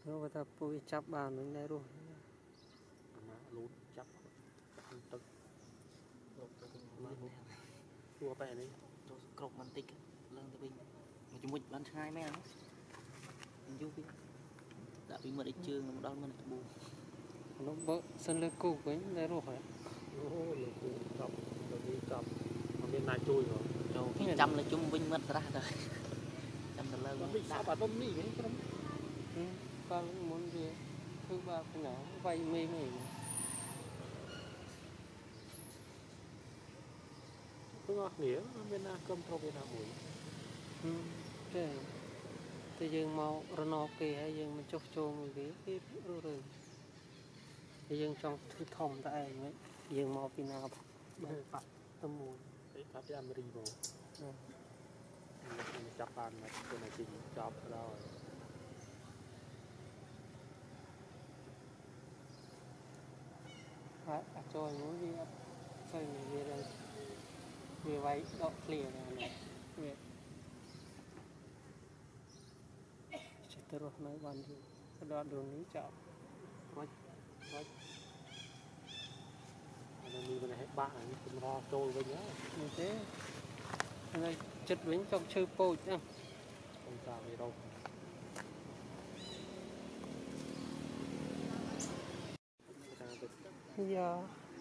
nó người ta bôi chắp bàn mình đây rồi lún chắp tức chua bè đi cột mình tích lên tới bình mà chúng mình bán hai mấy anh mình vui đã bị mà đi chơi mà đón mình buồn nó bớt sân lên cục với đây rồi phải chọc chọc ở bên này chui rồi cho cái trăm là chung vinh mất ra rồi trăm là lớn sao bà tôm nỉ cái đó ba muốn gì thứ ba cái nào vay mê mê cứ ngọt nỉa bên nào cơm trâu bên nào mùi cái thì dương mau rano kì hay dương mình chốt chôn cái rồi thì dương trong thứ thòng tại ấy dương mau pin nào bắt tâm mùi cái cá cái Ameri vào mình chắp bàn mà cái này chỉnh chọc rồi cho muốn đi xây về đây về váy đọ liền này về chỉ tôi nói bạn đi cái đoạn đườngนี้chọn nói mình bên này hết bạn này cũng lo trôi với nhá như thế này chất bánh trong chơi pôi nhá không sao gì đâu giờ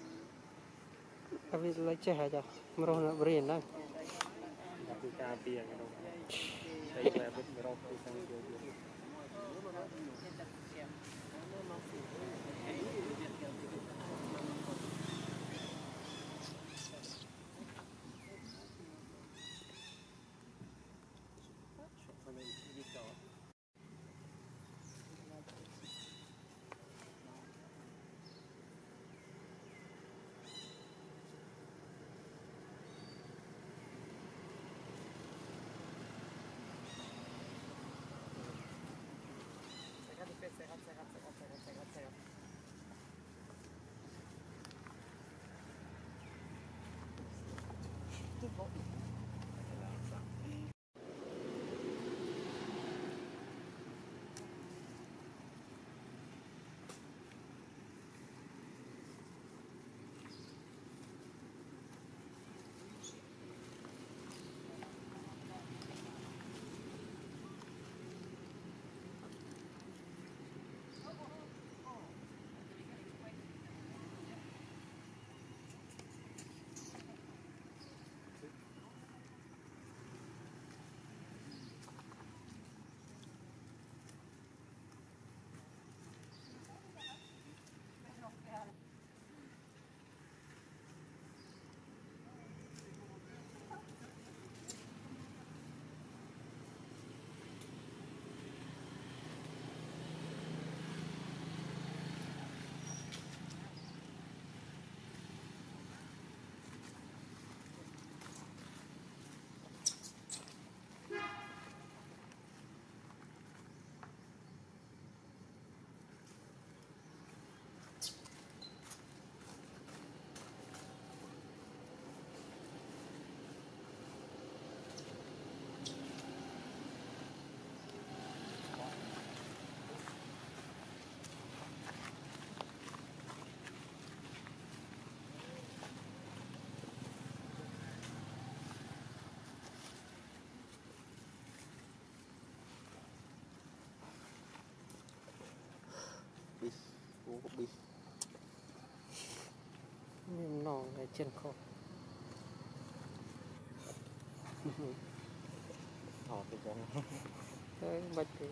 bây lấy trẻ cho mà rồi nó bền đó gặp cái cà tiền cái đâu đây là biết mà đâu cái sang sehat. uống một bia miếng nòng này trên khổ thò cái con đấy bạch thì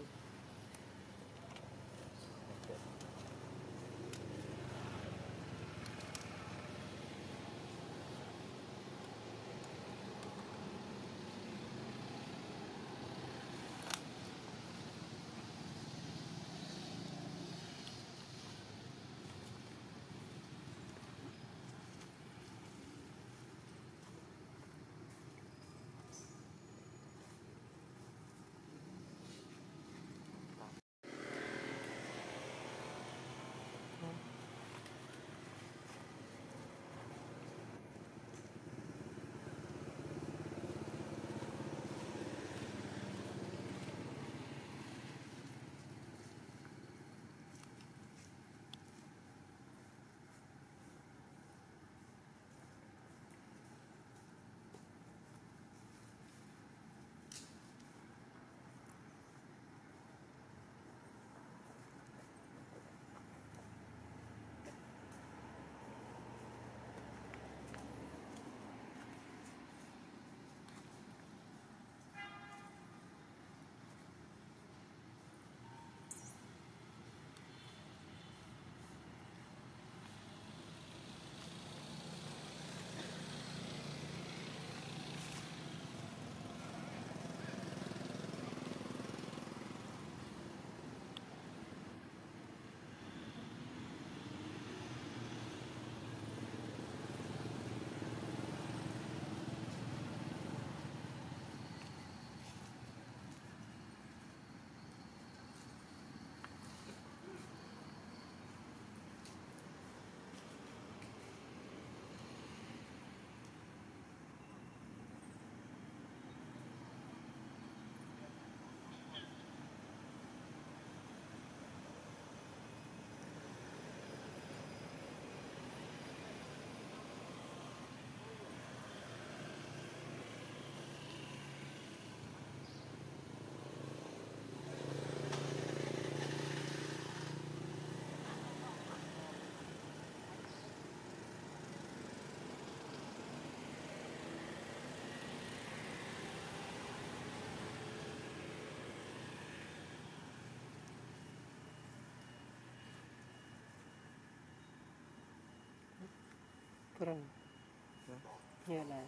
Pernah. Ya lah.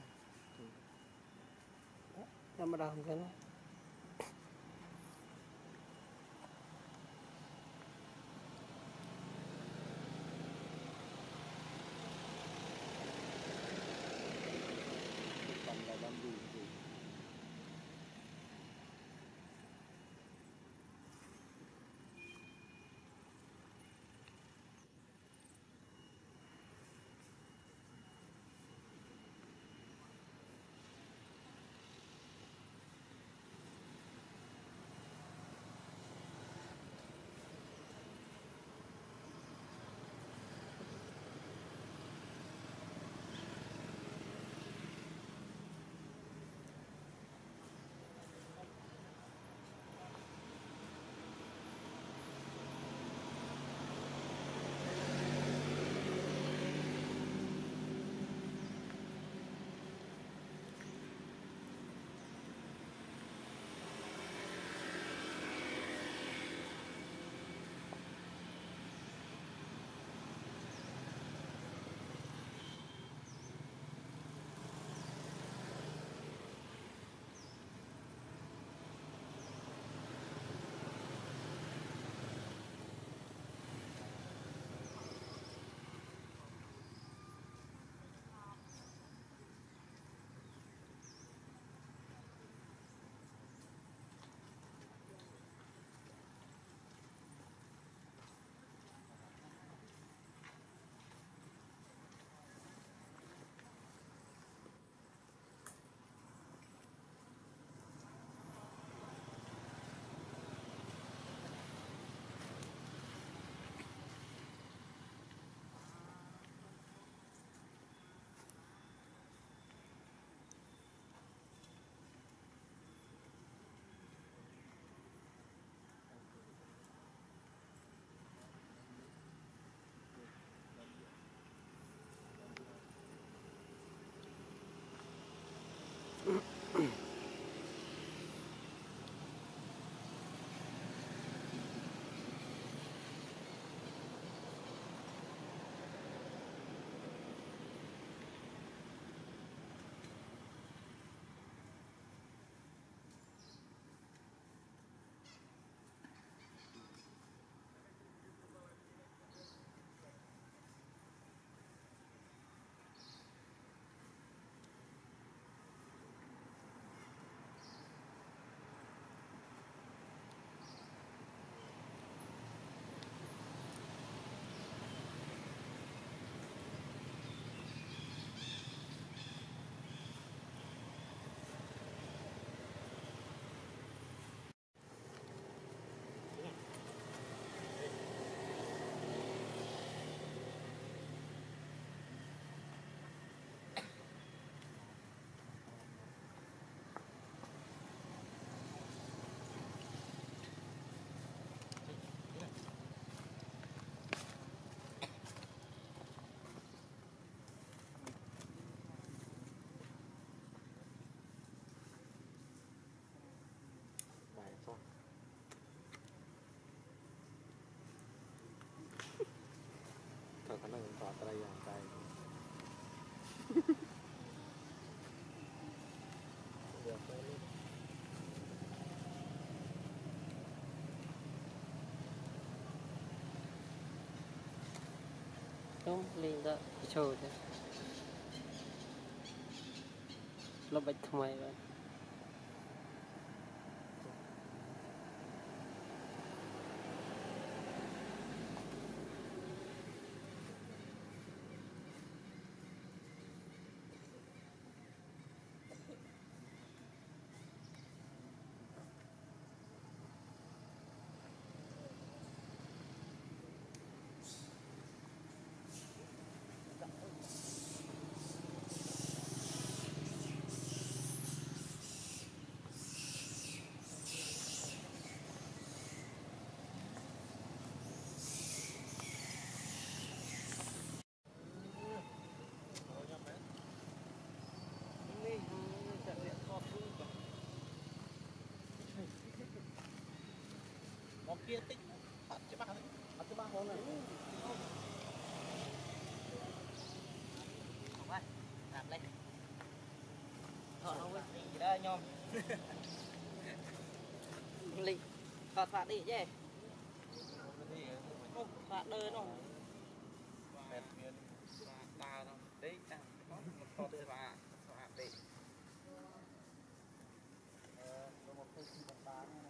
Nama dah kan. Thằng khả năng tỏ tayอย่างใจ Không lên đã chờ thế. Nó bạch tham vậy. Kia tích bắt chứ bắt chứ bắt hôm này nhom lịch phạt đi chứ phạt đơn không mệt miên ba đâu đấy chẳng có một con thứ ba đi một cái gì ba nữa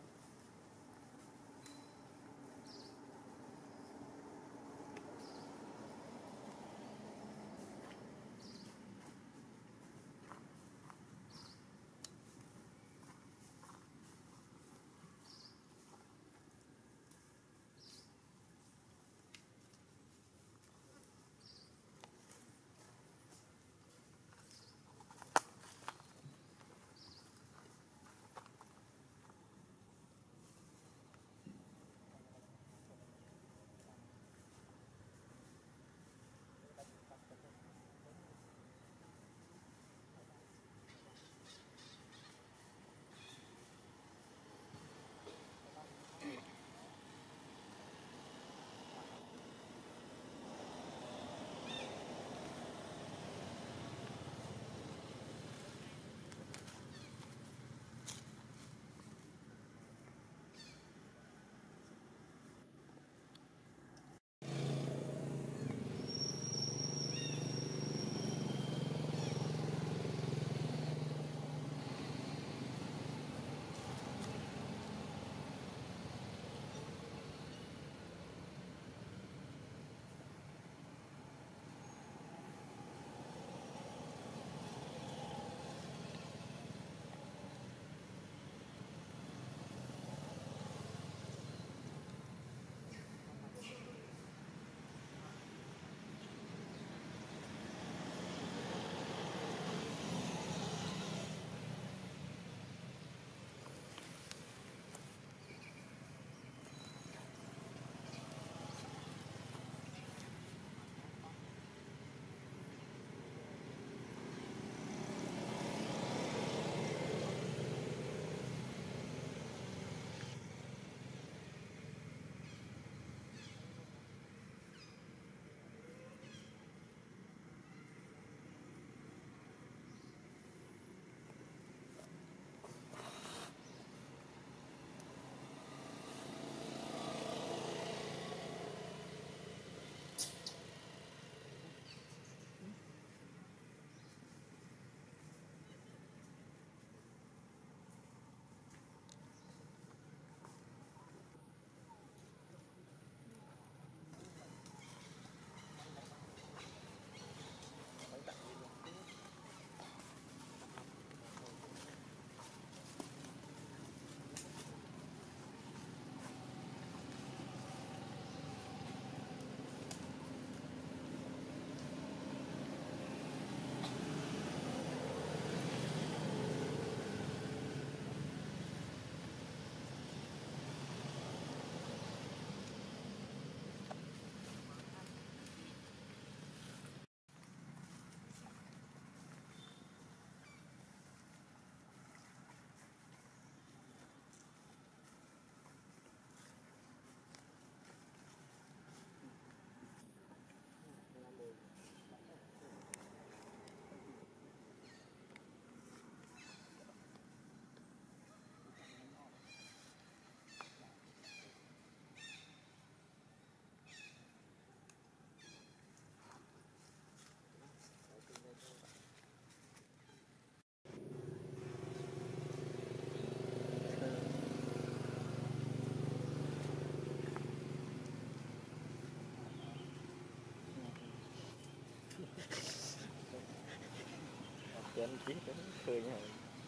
Trên chiếc khơi nha.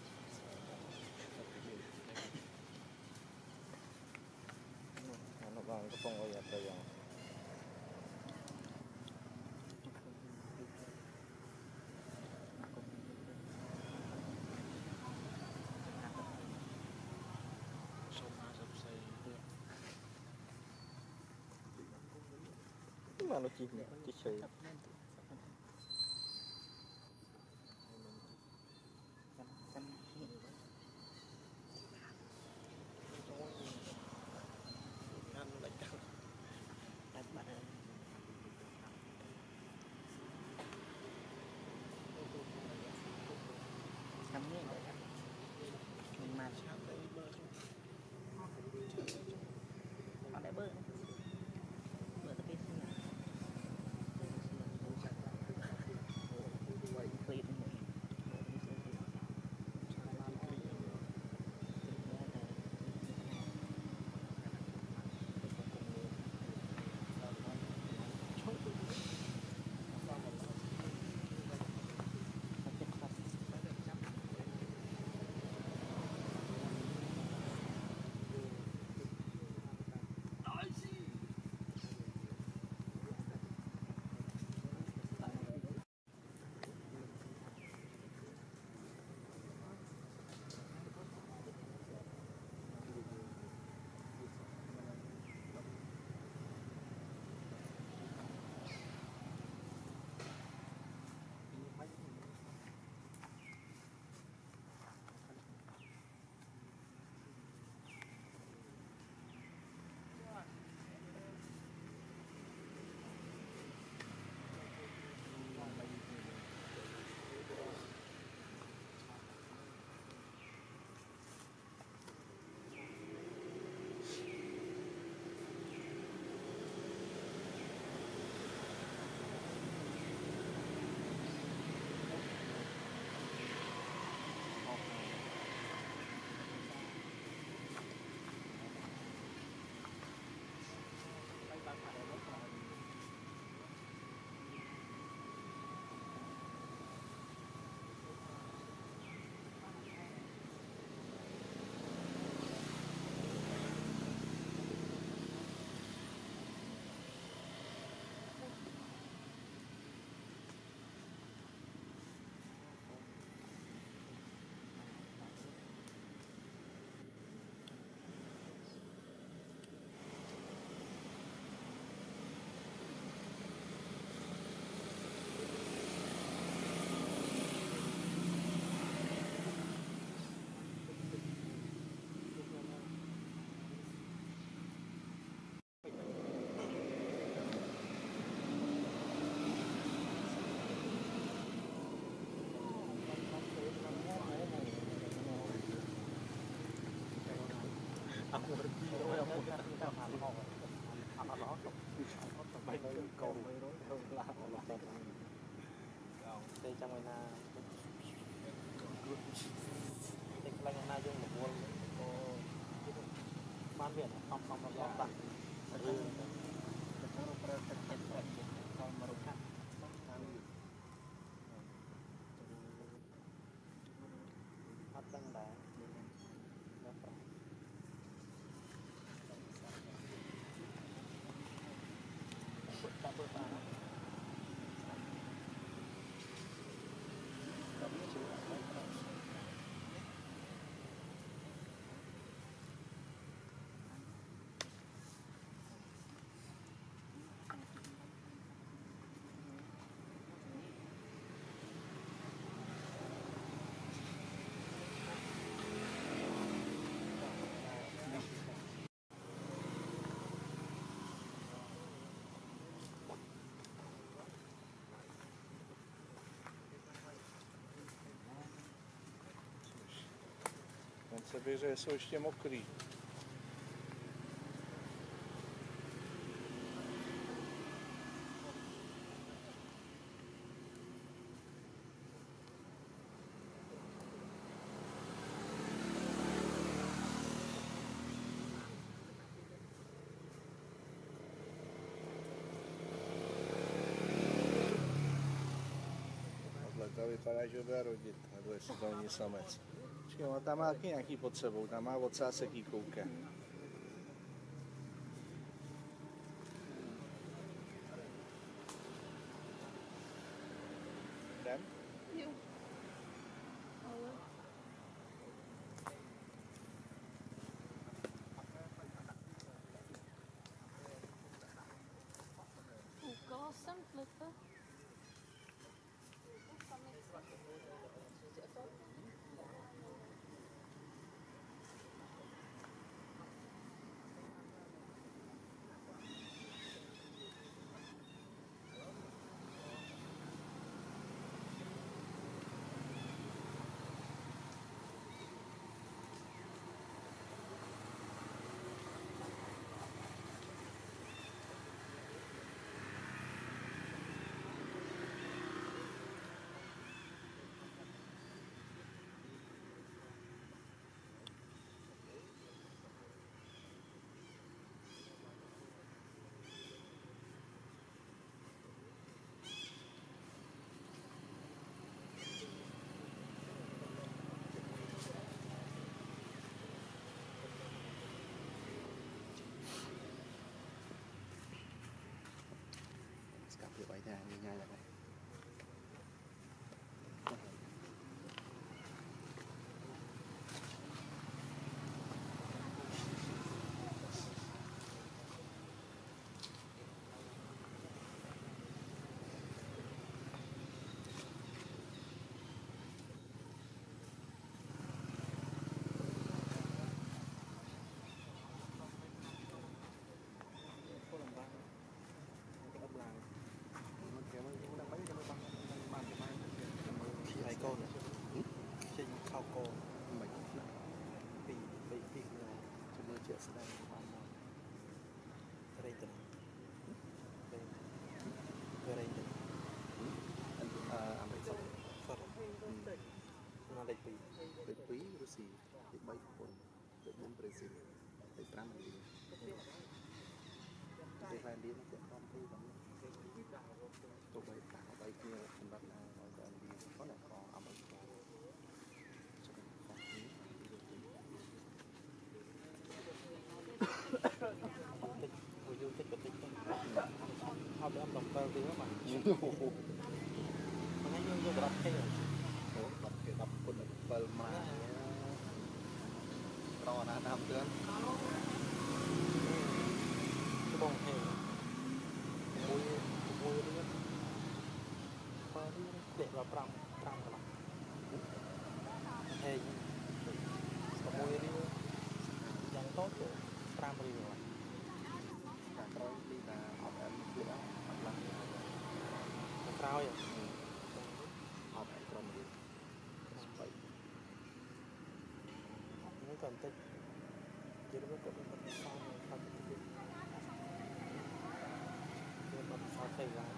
Nó bằng cái phong ơi bây giờ. Mà nó chìm chỉ sấy. trong này là cái này là dùng một buôn bán biển không không không không tặng bắt đăng đá se běže, jsou ještě mokrý. To vypadá, že bude rodit, nebo jestli to není samec. Počkej, tam má taky nějaký pod sebou, tam má ocáseký kouke. Jdem? Jo. Ale... Koukala jsem plete. Được vậy thì ngay là đây. hai con trên khao con mình bị cho nên chuyện sẽ đây đây từ đây từ anh bị sốt nó đây bị quý Russia bị bay con bị bốn Brazil bị Trump bị hai điểm sẽ không thi bằng tụi bay tạo bay kia thành lập là nói rằng đi có là có âm ẩm có cho nên có tích hồi du tích tích họ bị âm đồng tơ tiếng mà nó thấy như đập cái đập con bờ mà to là nam tướng cái bông heo mùi đi để vào pram pram các bạn hay có mùi đi chẳng tốt chỗ pram đi rồi cả coi đi là học em chưa đó học là sao vậy học em còn đi mấy cần tích Jadi nó cũng có cái sao mà sao cái việc mà sao thầy làm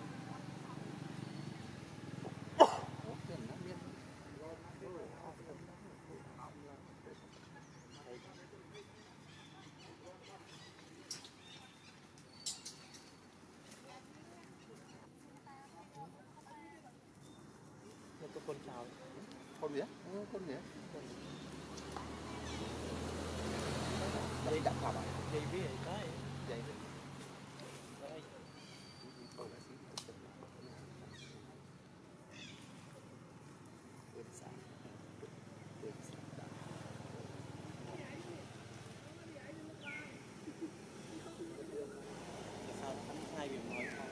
nó có con chào Con gì á? Con gì á? dây đặt vào dây với cái dây đấy sao nó hai biển nói không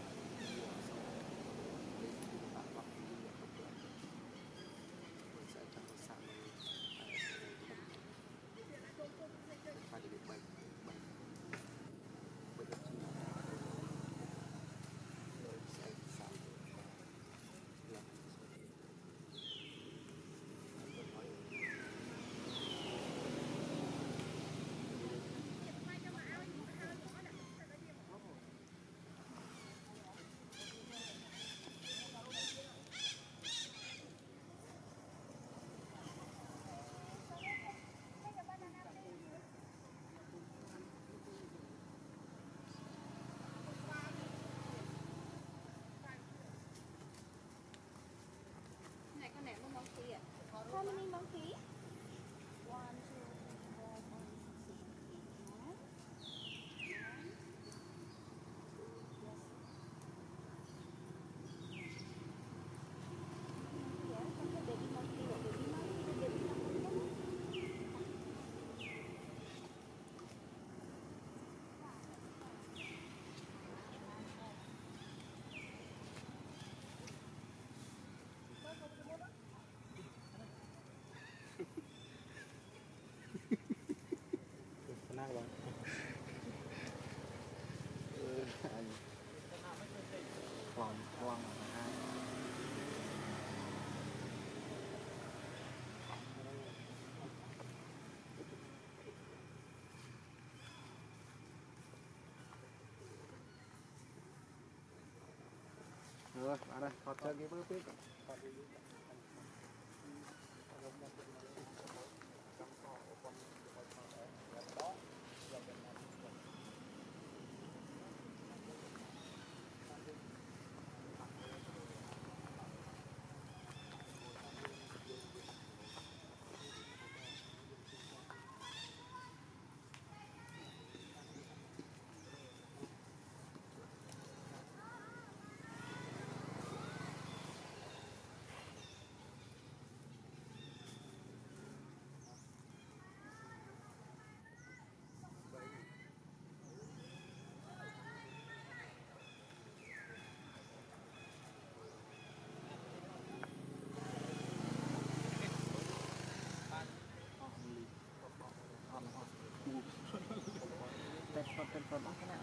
Này con ném một monkey ạ. How many monkey? One, two, three, four, five, six, eight, nine. Yes, con cái baby monkey rồi, baby monkey, baby monkey. năng rồi Còn quăng hai. Rồi, vào đây, thoát cho cái bước tiếp. Tên phần đó thế nào?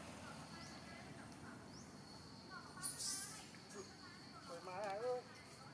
Mà ơi.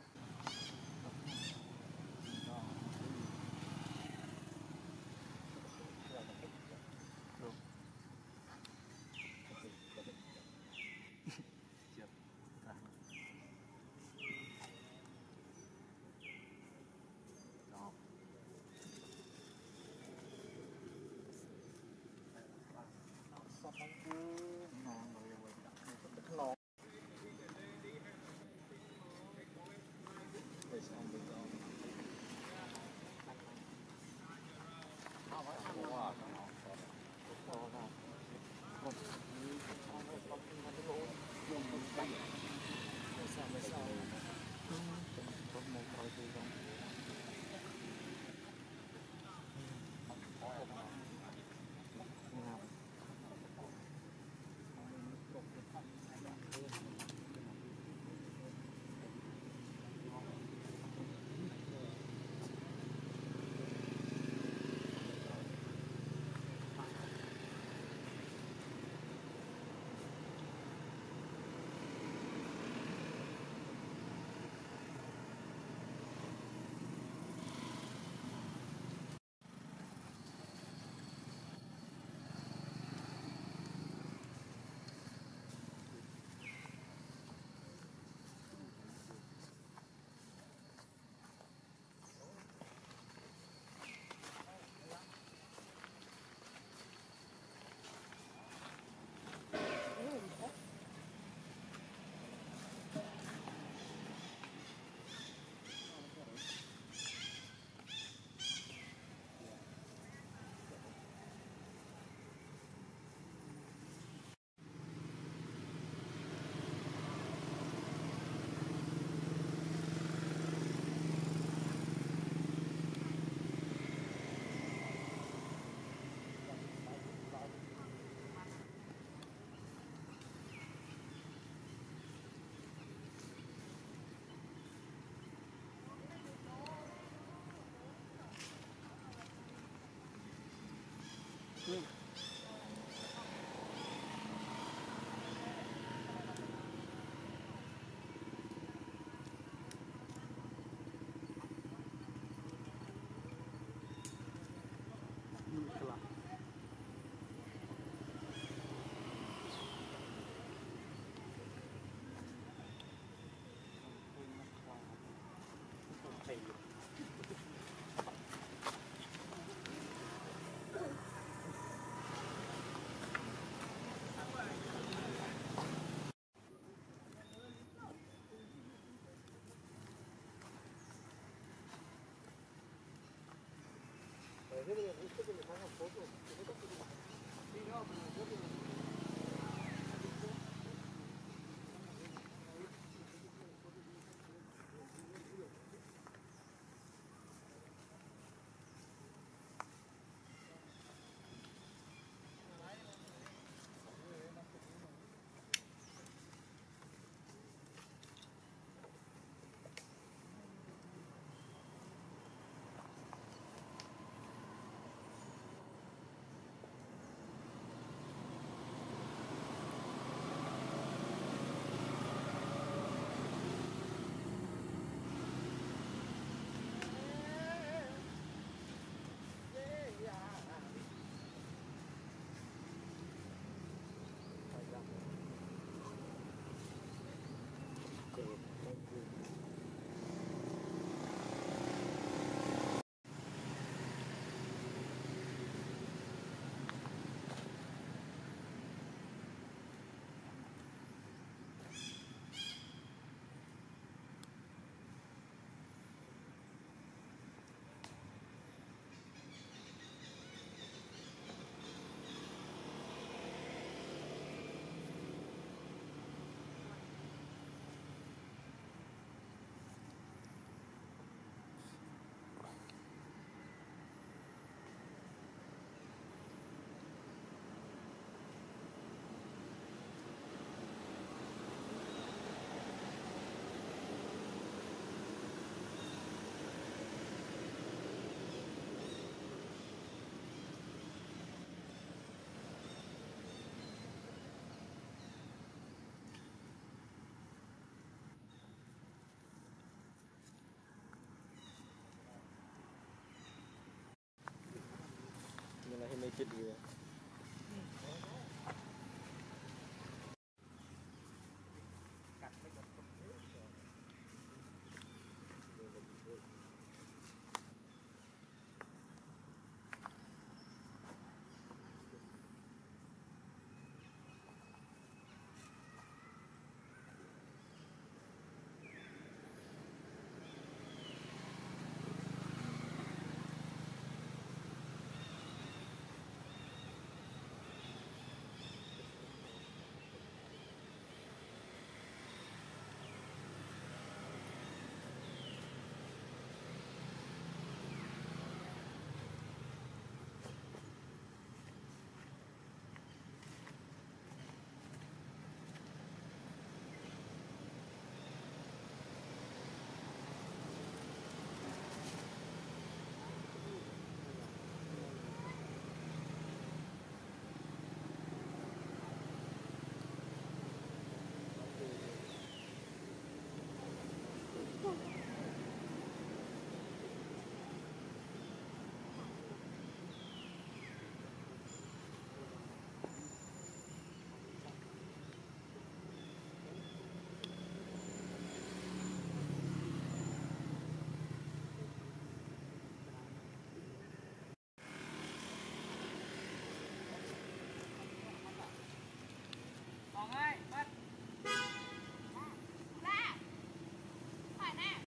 nhưng mà hôm nay chết rồi